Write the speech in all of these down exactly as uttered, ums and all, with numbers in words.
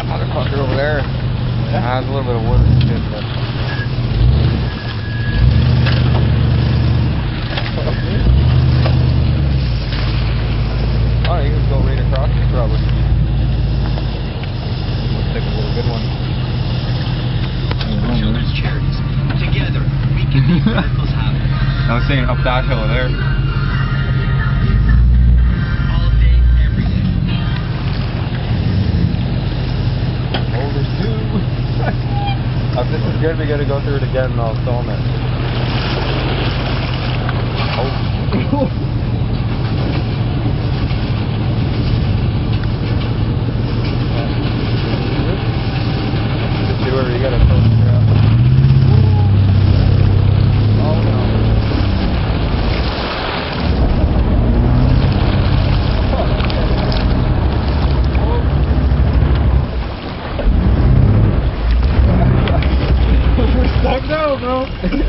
that motherfucker over there. Yeah. Uh, there's a little bit of wood and shit, but... Oh, you can go right across it, probably. Looks like a little good one. Children's charities. Together, we can make miracles happen. I was saying up that hill there. All day, every day. Oh, there's two. If this is good, we gotta go through it again and I'll film it. Oh. You gotta post it out. Oh no. We're stuck now, bro.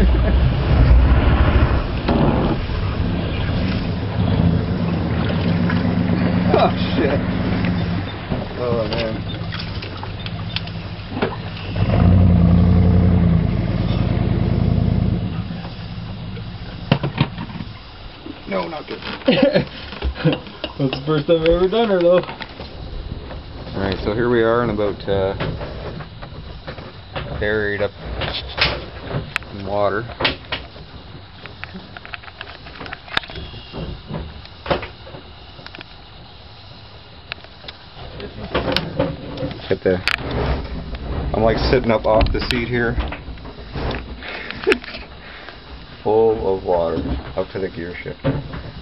Oh shit. Oh man. No, not good. That's the first time I've ever done her, though. Alright, so here we are in about uh, buried up in water. Get the. I'm like sitting up off the seat here. Full of water up to the gear shift.